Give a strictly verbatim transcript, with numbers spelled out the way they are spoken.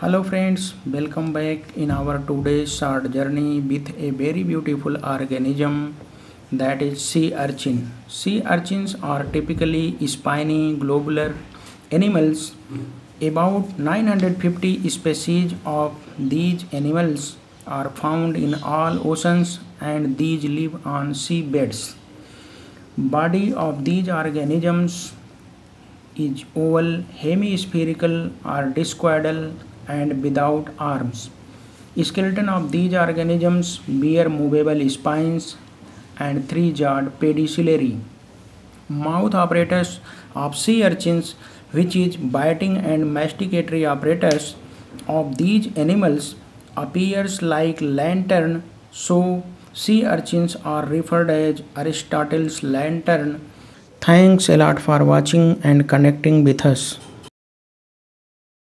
Hello friends, welcome back in our today's short journey with a very beautiful organism that is sea urchin. Sea urchins are typically spiny globular animals. About nine hundred fifty species of these animals are found in all oceans and these live on seabeds. Body of these organisms is oval, hemispherical or discoidal and without arms. Skeleton of these organisms bear movable spines and three-jawed pedicellary. Mouth apparatus of sea urchins, which is biting and masticatory apparatus of these animals, appears like lantern, so sea urchins are referred as Aristotle's lantern. Thanks a lot for watching and connecting with us.